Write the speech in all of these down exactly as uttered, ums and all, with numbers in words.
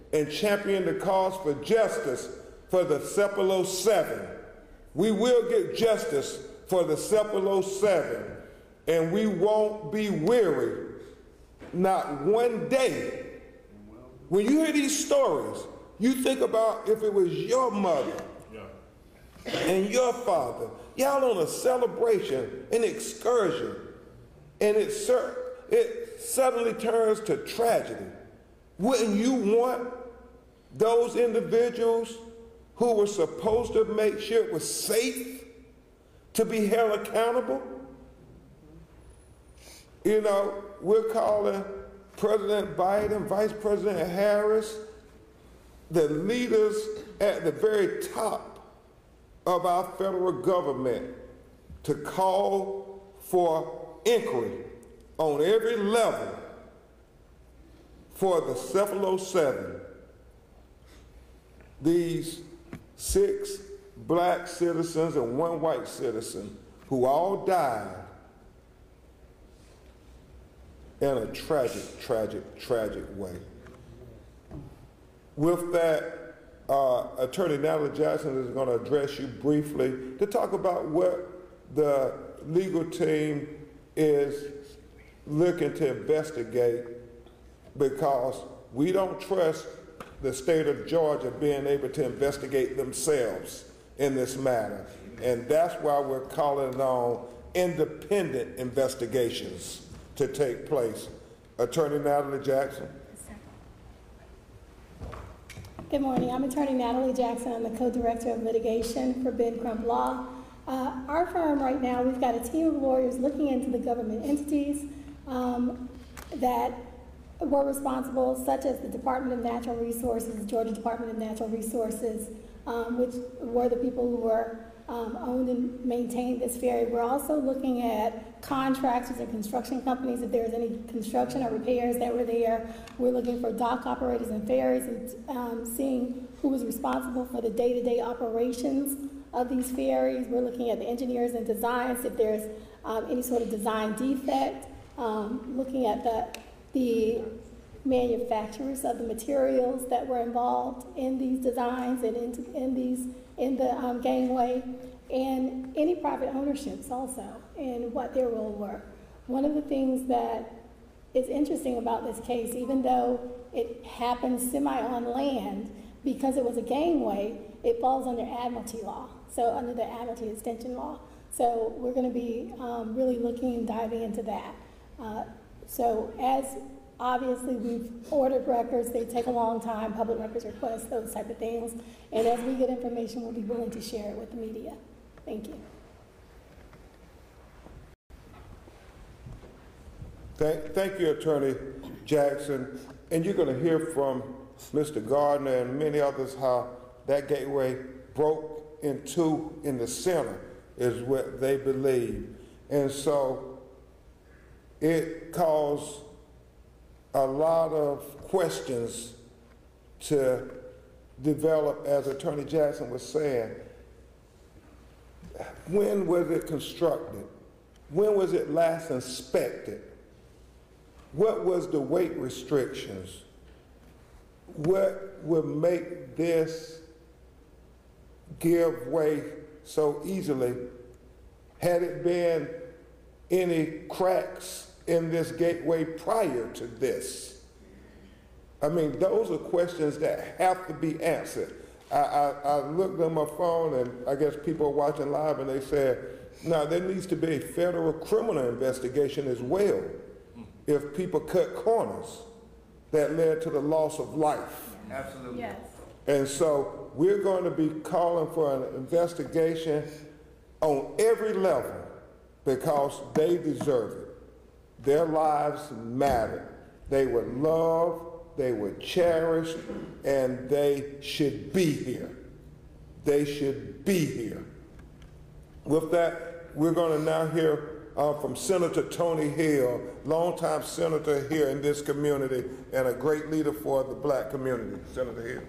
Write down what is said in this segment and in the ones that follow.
and champion the cause for justice for the Sapelo Seven. We will get justice for the Sapelo Seven, and we won't be weary, not one day. When you hear these stories, you think about if it was your mother and your father, y'all on a celebration, an excursion, and it, it suddenly turns to tragedy. Wouldn't you want those individuals who were supposed to make sure it was safe to be held accountable? You know, we're calling President Biden, Vice President Harris, the leaders at the very top of our federal government to call for inquiry on every level for the Sapelo Seven. These six black citizens and one white citizen who all died in a tragic, tragic, tragic way. With that, uh, Attorney Natalie Jackson is going to address you briefly to talk about what the legal team is looking to investigate, because we don't trust the state of Georgia being able to investigate themselves in this matter. And that's why we're calling on independent investigations to take place. Attorney Natalie Jackson. Good morning. I'm Attorney Natalie Jackson. I'm the co-director of litigation for Ben Crump Law. Uh, our firm right now, we've got a team of lawyers looking into the government entities um, that were responsible, such as the Department of Natural Resources, the Georgia Department of Natural Resources, um, which were the people who were um, owned and maintained this ferry. We're also looking at contractors and construction companies, if there's any construction or repairs that were there. We're looking for dock operators and ferries and um, seeing who was responsible for the day-to-day operations of these ferries. We're looking at the engineers and designs, if there's um, any sort of design defect, um, looking at the, the manufacturers of the materials that were involved in these designs and in, in these in the um, gangway, and any private ownerships also, and what their role were. One of the things that is interesting about this case, even though it happened semi on land, because it was a gangway, it falls under admiralty law, so under the admiralty extension law. So we're going to be um, really looking and diving into that. Uh, so as obviously we've ordered records, they take a long time, public records requests, those type of things. And as we get information, we'll be willing to share it with the media. Thank you. Thank, thank you, Attorney Jackson. And you're going to hear from Mister Gardner and many others how that gateway broke in two in the center is what they believe. And so it caused a lot of questions to develop, as Attorney Jackson was saying. When was it constructed? When was it last inspected? What was the weight restrictions? What would make this give way so easily? Had it been any cracks in this gateway prior to this? I mean, those are questions that have to be answered. I, I, I looked on my phone, and I guess people are watching live, and they said, now there needs to be a federal criminal investigation as well if people cut corners that led to the loss of life. Absolutely. Yes. And so we're going to be calling for an investigation on every level because they deserve it. Their lives mattered. They were loved, they were cherished, and they should be here. They should be here. With that, we're going to now hear uh, from Senator Tony Hill, longtime senator here in this community and a great leader for the black community. Senator Hill.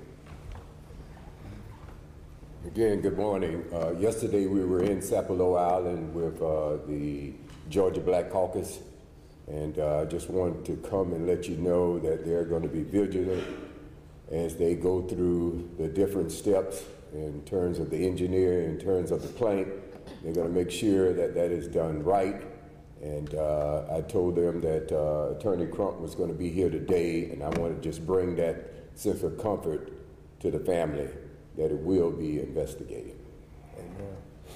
Again, good morning. Uh, yesterday we were in Sapelo Island with uh, the Georgia Black Caucus, and I uh, just wanted to come and let you know that they're going to be vigilant as they go through the different steps in terms of the engineer, in terms of the plank. They're going to make sure that that is done right. And uh, I told them that uh, Attorney Crump was going to be here today, and I want to just bring that sense of comfort to the family that it will be investigated. Amen.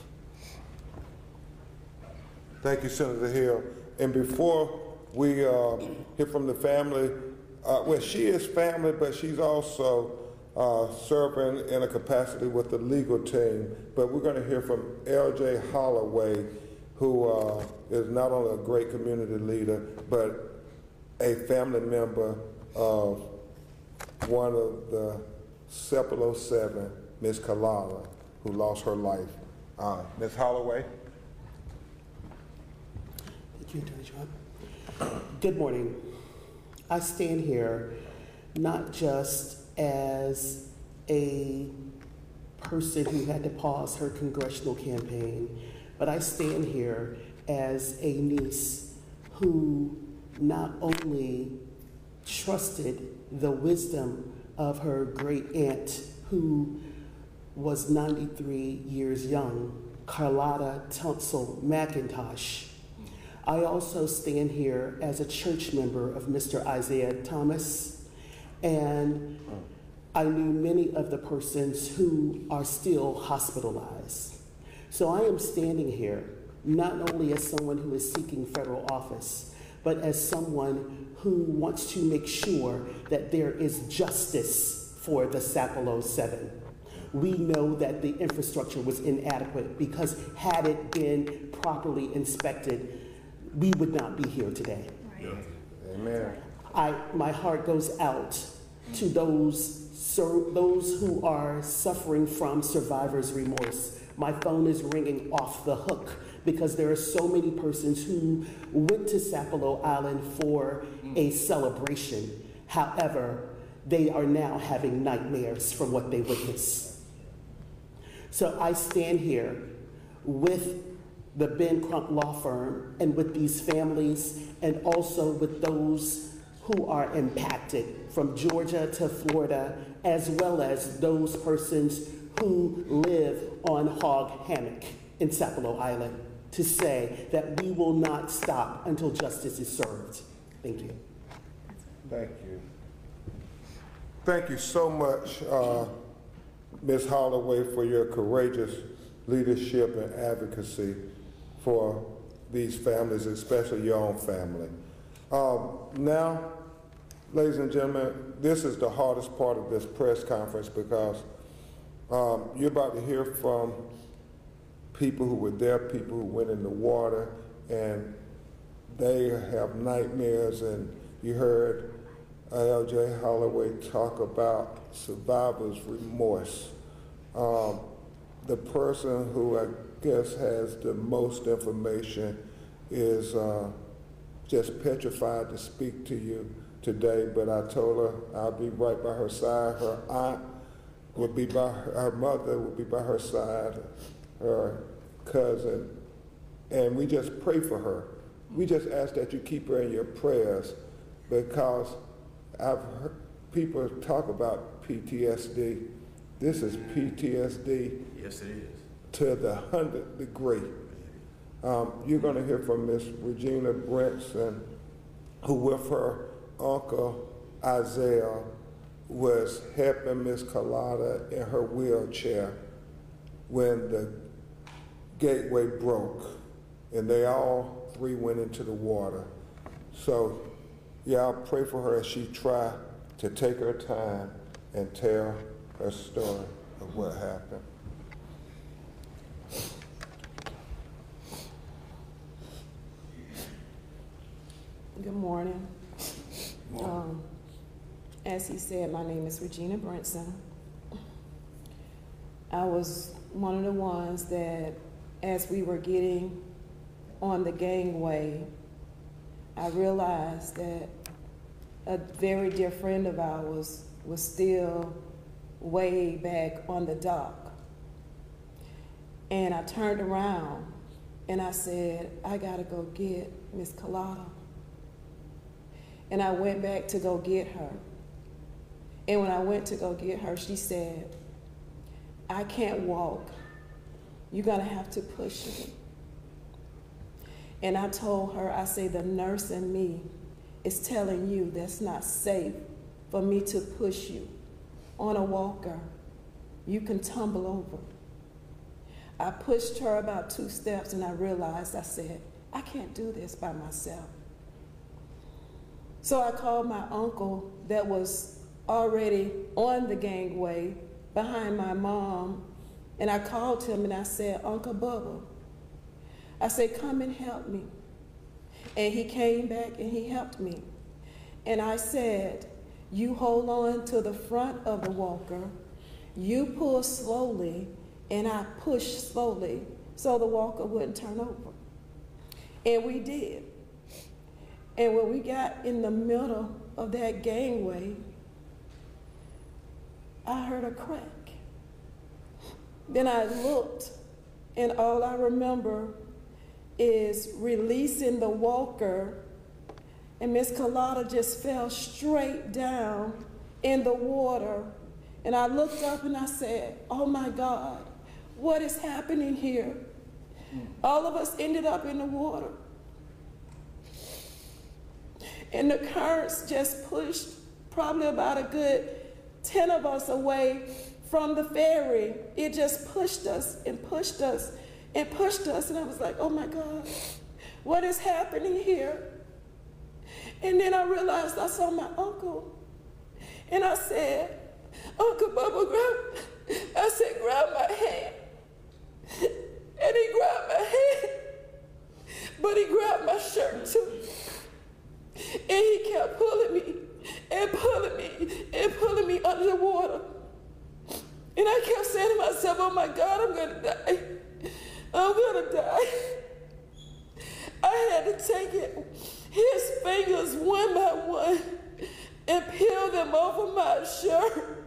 Thank you, Senator Hill. And before we uh, hear from the family, uh, well, she is family, but she's also uh, serving in a capacity with the legal team. But we're going to hear from L J Holloway, who uh, is not only a great community leader, but a family member of one of the Sapelo seven, Miz Kalala, who lost her life. Uh, Miz Holloway. Thank you, Attorney John. Good morning. I stand here not just as a person who had to pause her congressional campaign, but I stand here as a niece who not only trusted the wisdom of her great aunt, who was ninety-three years young, Carlotta Tunsil McIntosh. I also stand here as a church member of Mister Isaiah Thomas, and I knew many of the persons who are still hospitalized. So I am standing here not only as someone who is seeking federal office, but as someone who wants to make sure that there is justice for the Sapelo seven. We know that the infrastructure was inadequate because had it been properly inspected, we would not be here today. Yeah. Amen. I, my heart goes out to those, sur- those who are suffering from survivor's remorse. My phone is ringing off the hook because there are so many persons who went to Sapelo Island for a celebration. However, they are now having nightmares from what they witnessed. So I stand here with the Ben Crump law firm and with these families and also with those who are impacted from Georgia to Florida, as well as those persons who live on Hog Hammock in Sapelo Island, to say that we will not stop until justice is served. Thank you. Thank you. Thank you so much, uh, Miz Holloway, for your courageous leadership and advocacy for these families, especially your own family. Um, now, ladies and gentlemen, this is the hardest part of this press conference because um, you're about to hear from people who were there, people who went in the water, and they have nightmares. And you heard L J Holloway talk about survivor's remorse. Um, the person who I guess has the most information is uh, just petrified to speak to you today, but I told her I'll be right by her side. Her aunt will be by her, her mother will be by her side, her cousin, and we just pray for her. We just ask that you keep her in your prayers because I've heard people talk about P T S D. This is P T S D. Yes, it is. To the hundredth degree. Um, you're going to hear from Miss Regina Brinson, who with her uncle Isaiah was helping Miss Carlotta in her wheelchair when the gateway broke, and they all three went into the water. So, yeah, I'll pray for her as she try to take her time and tell her story of what happened. Good morning. Um, as he said, my name is Regina Brinson. I was one of the ones that, as we were getting on the gangway, I realized that a very dear friend of ours was still way back on the dock. And I turned around and I said, I gotta go get Miss Carlotta. And I went back to go get her. And when I went to go get her, she said, I can't walk. You're gonna have to push me. And I told her, I say, the nurse in me is telling you that's not safe for me to push you on a walker. You can tumble over. I pushed her about two steps and I realized, I said, I can't do this by myself. So I called my uncle that was already on the gangway behind my mom, and I called him and I said, Uncle Bubba, I said, come and help me. And he came back and he helped me. And I said, you hold on to the front of the walker, you pull slowly, and I pushed slowly so the walker wouldn't turn over. And we did. And when we got in the middle of that gangway, I heard a crack. Then I looked, and all I remember is releasing the walker, and Miss Collada just fell straight down in the water. And I looked up and I said, oh my God, what is happening here? All of us ended up in the water. And the currents just pushed probably about a good ten of us away from the ferry. It just pushed us and pushed us and pushed us. And I was like, oh my God, what is happening here? And then I realized I saw my uncle. And I said, Uncle Bubba, grab, I said, grab my hand. And he grabbed my hand, but he grabbed my shirt too. And he kept pulling me and pulling me and pulling me under the water. And I kept saying to myself, oh my God, I'm gonna die. I'm gonna die. I had to take it, his fingers one by one and peel them over my shirt.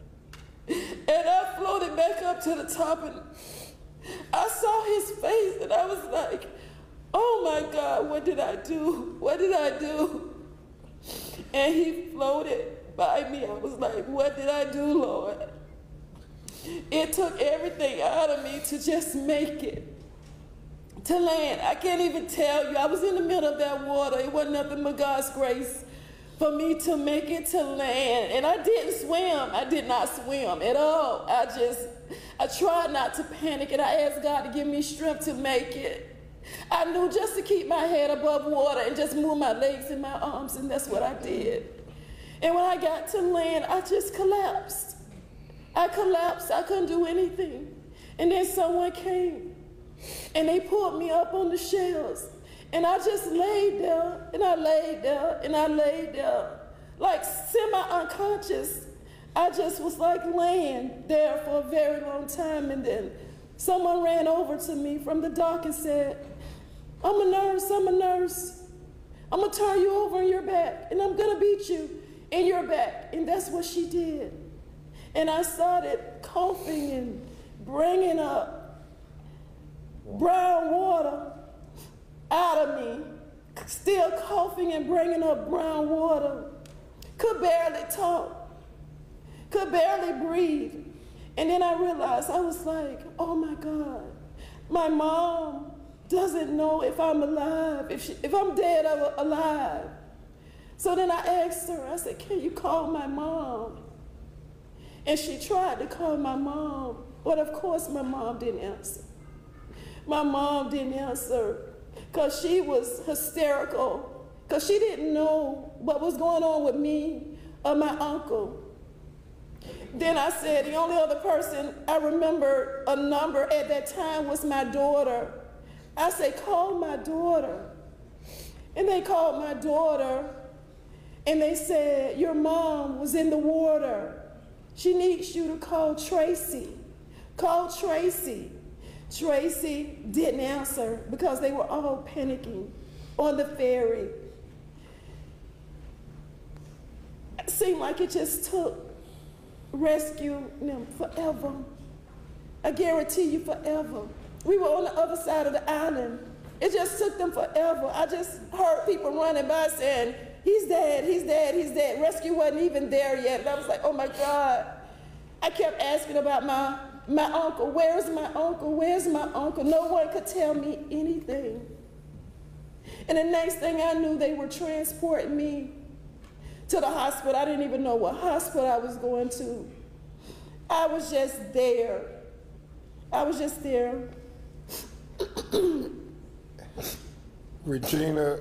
And I floated back up to the top and I saw his face and I was like, oh my God, what did I do? What did I do? And he floated by me. I was like, what did I do, Lord? It took everything out of me to just make it to land. I can't even tell you. I was in the middle of that water. It wasn't nothing but God's grace for me to make it to land. And I didn't swim. I did not swim at all. I just, I tried not to panic, and I asked God to give me strength to make it. I knew just to keep my head above water and just move my legs and my arms, and that's what I did. And when I got to land, I just collapsed. I collapsed. I couldn't do anything. And then someone came, and they pulled me up on the shelves. And I just laid there, and I laid there, and I laid there, like semi-unconscious. I just was like laying there for a very long time, and then someone ran over to me from the dock and said, I'm a nurse, I'm a nurse. I'm gonna turn you over on your back, and I'm gonna beat you in your back. And that's what she did. And I started coughing and bringing up brown water out of me, still coughing and bringing up brown water. Could barely talk, could barely breathe. And then I realized, I was like, oh my God, my mom doesn't know if I'm alive, if, she, if I'm dead or alive. So then I asked her, I said, can you call my mom? And she tried to call my mom, but of course my mom didn't answer. My mom didn't answer because she was hysterical, because she didn't know what was going on with me or my uncle. Then I said, the only other person I remember a number at that time was my daughter. I said, call my daughter. And they called my daughter, and they said, your mom was in the water. She needs you to call Tracy. Call Tracy. Tracy didn't answer because they were all panicking on the ferry. It seemed like it just took rescue them forever. I guarantee you forever. We were on the other side of the island. It just took them forever. I just heard people running by saying, he's dead, he's dead, he's dead. Rescue wasn't even there yet. And I was like, oh my God. I kept asking about my, my uncle. Where's my uncle? Where's my uncle? No one could tell me anything. And the next thing I knew, they were transporting me to the hospital. I didn't even know what hospital I was going to. I was just there. I was just there. Regina,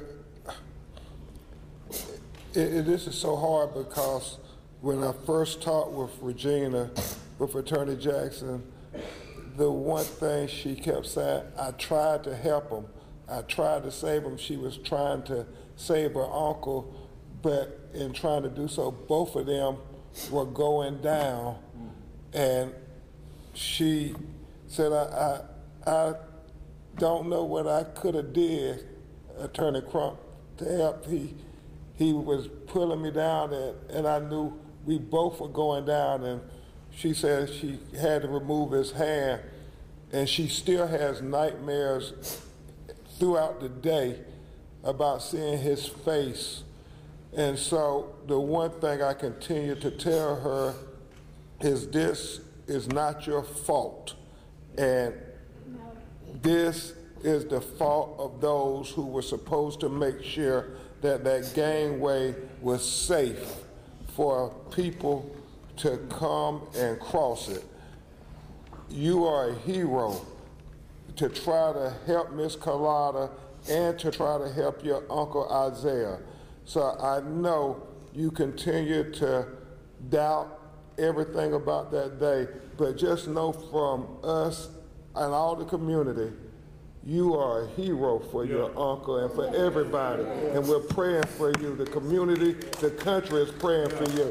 it, it, this is so hard because when I first talked with Regina, with Attorney Jackson, the one thing she kept saying, I tried to help him. I tried to save him. She was trying to save her uncle, but in trying to do so, both of them were going down. And she said, I, I, I don't know what I could have did, Attorney Crump, to help. He, he was pulling me down, and, and I knew we both were going down, and she said she had to remove his hand, and she still has nightmares throughout the day about seeing his face. And so the one thing I continue to tell her is this is not your fault. And this is the fault of those who were supposed to make sure that that gangway was safe for people to come and cross it. You are a hero to try to help Miss Carlotta and to try to help your Uncle Isaiah. So I know you continue to doubt everything about that day, but just know from us and all the community, you are a hero for your uncle and for everybody. And we're praying for you. The community, the country is praying for you.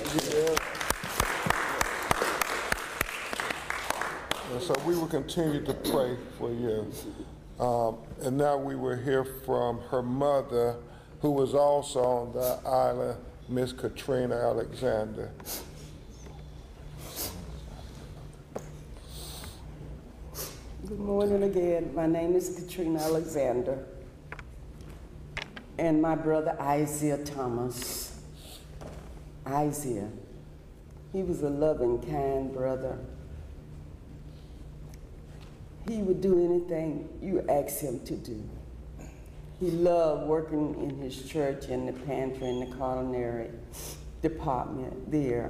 And so we will continue to pray for you. Um, and now we will hear from her mother, who was also on the island, Miss Katrina Alexander. Good morning again. My name is Katrina Alexander, and my brother Isaiah Thomas. Isaiah, he was a loving, kind brother. He would do anything you asked him to do. He loved working in his church, in the pantry, in the culinary department there.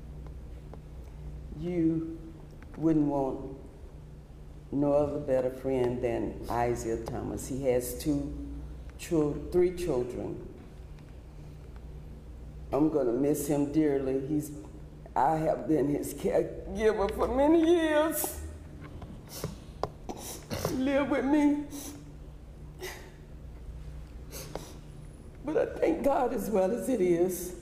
You wouldn't want no other better friend than Isaiah Thomas. He has two, chil- three children. I'm gonna miss him dearly. He's, I have been his caregiver for many years. He lived with me. But I thank God, as well as it is,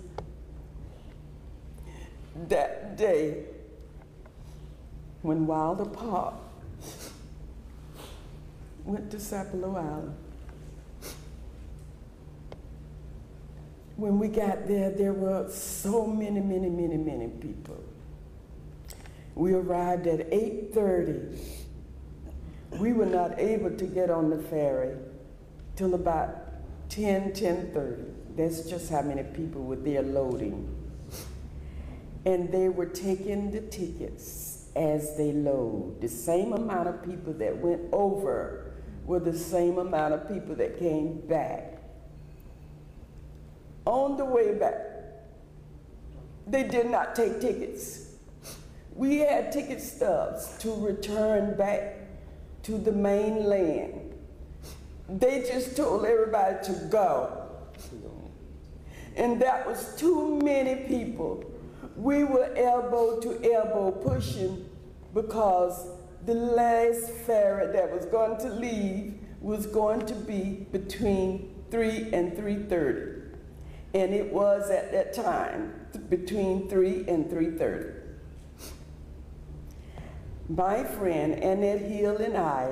that day when Wilder Park went to Sapelo Island. When we got there, there were so many, many, many, many people. We arrived at eight thirty. We were not able to get on the ferry till about ten, ten thirty. That's just how many people were there loading. And they were taking the tickets as they load. The same amount of people that went over were the same amount of people that came back. On the way back, they did not take tickets. We had ticket stubs to return back to the mainland. They just told everybody to go. And that was too many people. We were elbow to elbow pushing because the last ferry that was going to leave was going to be between three and three thirty. And it was at that time between three and three thirty. My friend Annette Hill and I,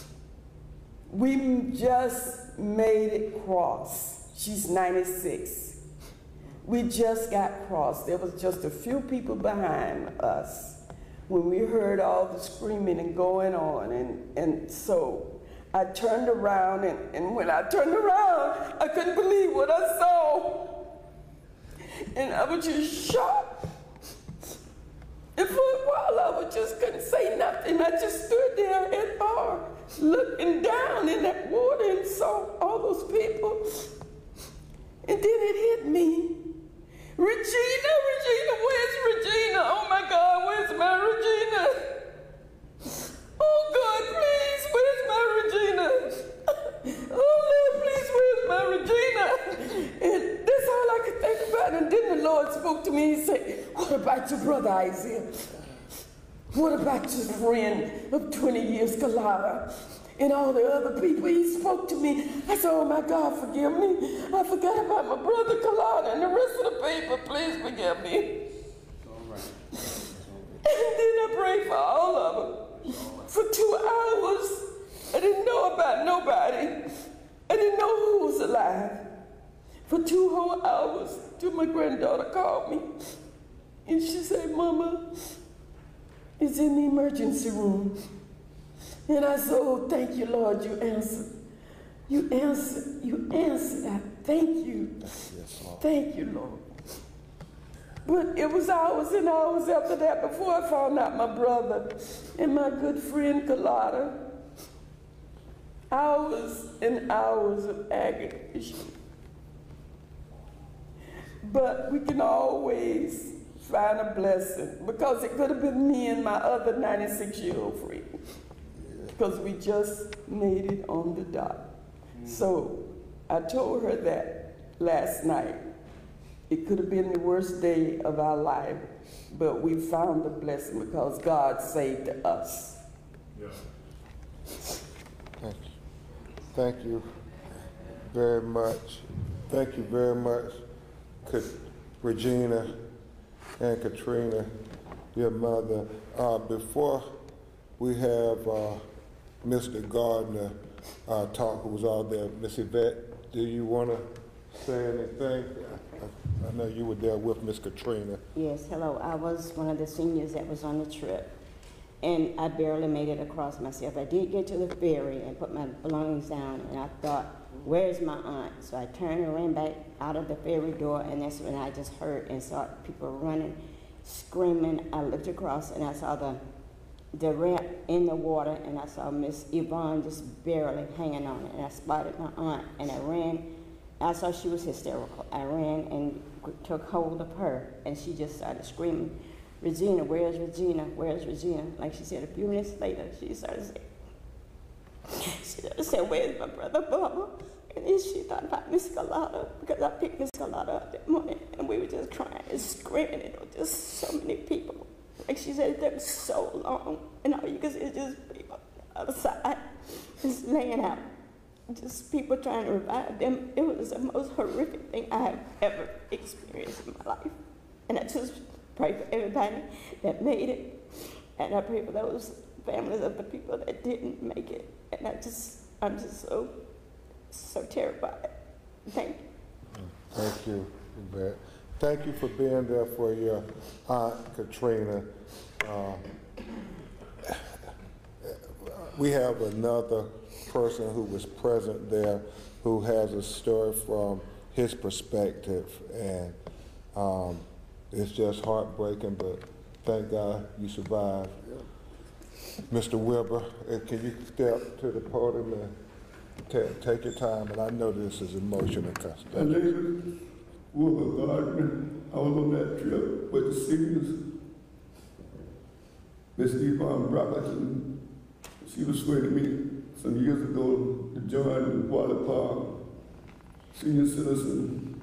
we just made it cross. She's ninety-six. We just got crossed. There was just a few people behind us when we heard all the screaming and going on. And, and so I turned around, and, and when I turned around, I couldn't believe what I saw. And I was just shocked. And for a while, I was just couldn't say nothing. I just stood there at bar, looking down in that water and saw all those people. And then it hit me. Regina, Regina, where's Regina? Oh my God, where's my Regina? Oh God, please, where's my Regina? Oh Lord, please, where's my Regina? And that's all I could think about. And then the Lord spoke to me and said, what about your brother Isaiah? What about your friend of twenty years, Kalada? And all the other people, he spoke to me. I said, oh my God, forgive me. I forgot about my brother Kalada and the rest of the people. Please forgive me. All right. And then I prayed for all of them. For two hours, I didn't know about nobody. I didn't know who was alive. For two whole hours, till my granddaughter called me. And she said, Mama, it's in the emergency room. And I said, oh, thank you, Lord, you answered. You answered, you answered. I thank you. Yes, Lord. Thank you, Lord. But it was hours and hours after that before I found out my brother and my good friend Kalada. Hours and hours of agony. But we can always find a blessing, because it could have been me and my other ninety-six-year-old friend, because we just made it on the dot. So I told her that last night. It could have been the worst day of our life, but we found a blessing because God saved us. Yeah. Thank you. Thank you very much. Thank you very much, Regina and Katrina, your mother. Uh, before we have uh, Mister Gardner uh, talk, who was out there, Miss Yvette, do you want to say anything? I, I know you were there with Miss Katrina. Yes, hello. I was one of the seniors that was on the trip, and I barely made it across myself. I did get to the ferry and put my belongings down, and I thought, where's my aunt? So I turned and ran back out of the ferry door, and that's when I just heard and saw people running, screaming. I looked across, and I saw the the ramp in the water, and I saw Miss Yvonne just barely hanging on it, and I spotted my aunt, and I ran. I saw she was hysterical. I ran and took hold of her, and she just started screaming, Regina, where's Regina? Where's Regina? Like she said, a few minutes later, she started saying, she started saying, where's my brother Bob? And then she thought about Miss Galata, because I picked Miss Galata up that morning, and we were just crying and screaming, and there were just so many people. Like she said, it was so long, and all you could see is just people on the other side, just laying out. Just people trying to revive them. It was the most horrific thing I have ever experienced in my life. And I just pray for everybody that made it. And I pray for those families of the people that didn't make it. And I just, I'm just so, so terrified. Thank you. Thank you, Yvette. Thank you for being there for your Aunt Katrina. Uh, we have another person who was present there who has a story from his perspective, and um, it's just heartbreaking, but thank God you survived. Mister Wilbur, can you step to the podium and t- take your time? And I know this is emotional. My name is Wilbur Gardner. I was on that trip with the seniors. Miss Yvonne Brockington, she was persuaded me some years ago to join the Water Park Senior Citizen.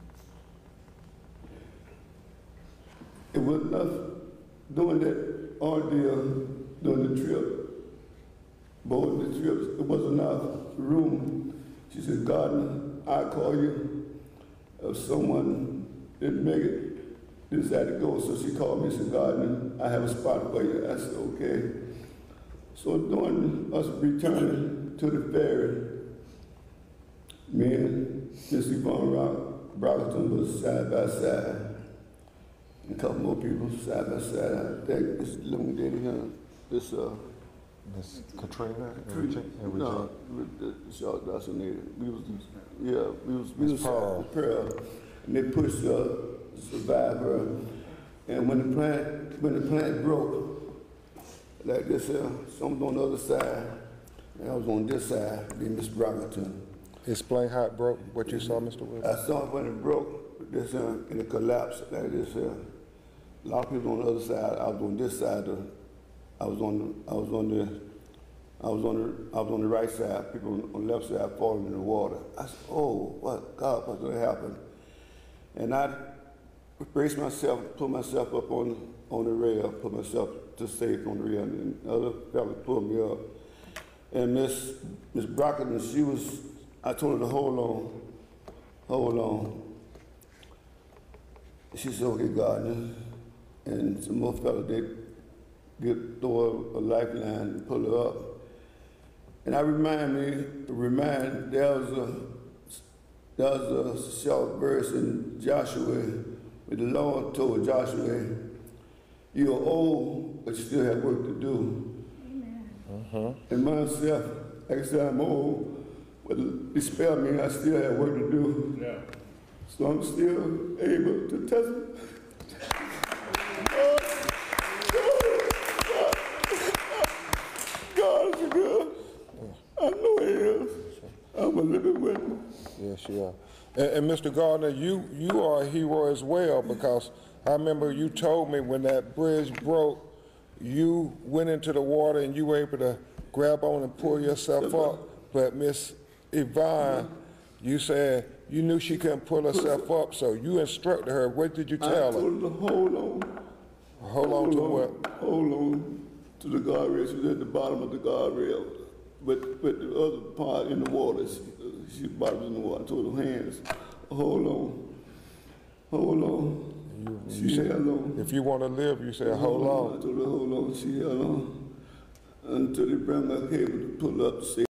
It was enough doing that ordeal during the trip, boarding the trips. It was enough room. She said, Gardner, I'll call you if someone didn't make it, decided to go. So she called me and said, Gardner, I have a spot for you. I said, okay. So during us returning to the ferry, me and Miss Yvonne Brockington was side by side. And a couple more people side by side. I think this little lady here, this uh, Miss Katrina and Tree- Regina? and No, Regina? the shot assassinated. We was, yeah, we was, we Miss was Pearl. Pearl, and they pushed the survivor. And when the plant, when the plant broke, like this here, someone on the other side, and I was on this side, then Miss Brockington. Explain how it broke, what you saw, Mister Wilson. I saw it when it broke, this here, and it collapsed like this here. A lot of people on the other side. I was on this side. Of, I was on. The, I was on the. I was on the. I was on the right side. People on the left side falling in the water. I said, "Oh, what God? What's going to happen?" And I braced myself, put myself up on on the rail, put myself to safe on the rail, and the other fellas pulled me up. And Miss Miss Brockington, she was. I told her to hold on, hold on. She said, "Okay, Gardner." And some more fellas, they get throw a, a lifeline and pull her up. And I remind me, remind there was a there was a short verse in Joshua where the Lord told Joshua, "You're old, but you still have work to do." Amen. Uh-huh. And myself, like I said, I'm old, but it spelled me I still have work to do. Yeah. So I'm still able to testify. God is good. I know He is. I'm a living witness. Yes, you are. And, and Mister Gardner, you, you are a hero as well, because I remember you told me when that bridge broke, you went into the water and you were able to grab on and pull yourself up. But Miss Yvonne, you said you knew she couldn't pull herself up, so you instructed her. What did you tell I her? told her to hold on. Hold on to what? Hold on to the guardrail. She was at the bottom of the guardrail. But, but the other part in the water, she, she bottom in the water. I told her hands, hold on, hold on. You, She you said, held on. if you want to live, you said, hold on. I told her, hold on. She held on until they brought my cable to pull up to say,